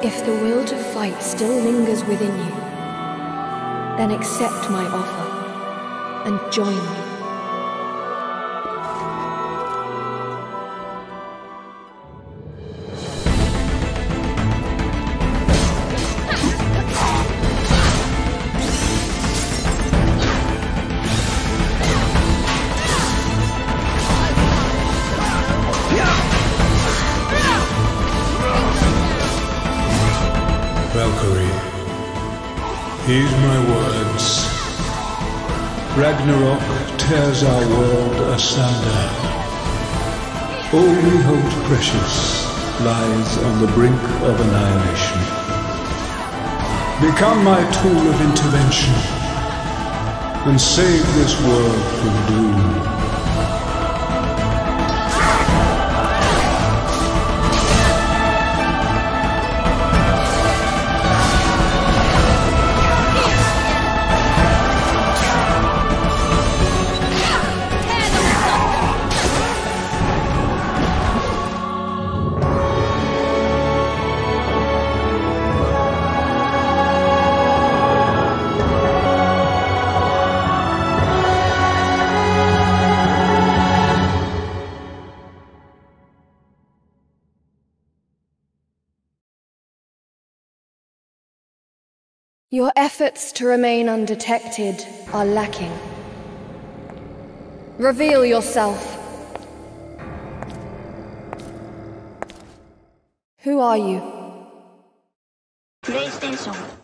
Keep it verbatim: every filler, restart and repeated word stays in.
If the will to fight still lingers within you, then accept my offer and join me. Valkyrie, heed my words. Ragnarok tears our world asunder. All we hold precious lies on the brink of annihilation. Become my tool of intervention and save this world from doom. Your efforts to remain undetected are lacking. Reveal yourself. Who are you? PlayStation